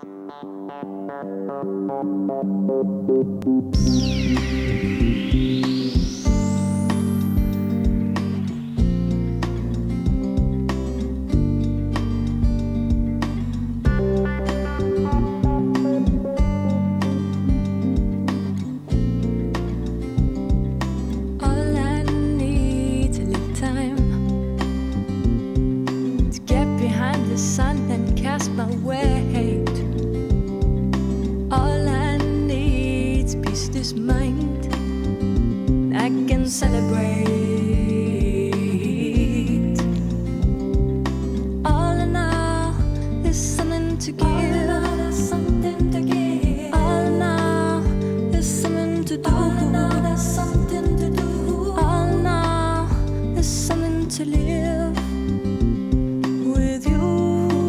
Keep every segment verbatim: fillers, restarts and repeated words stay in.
My weight. All I need's peace, this mind. I can celebrate. All in all, there's something to give. All in all, there's something to give. All in all, there's something to do. All in all, there's something to do. All in all, there's something to live with you.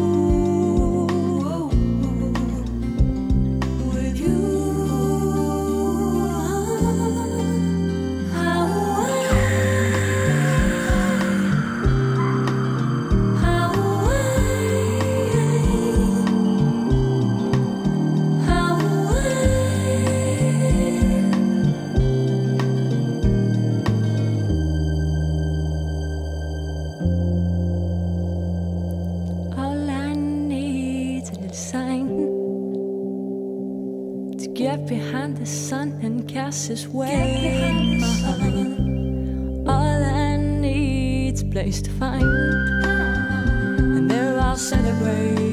Get behind the sun and cast his way. All I need's a place to find, and there I'll celebrate.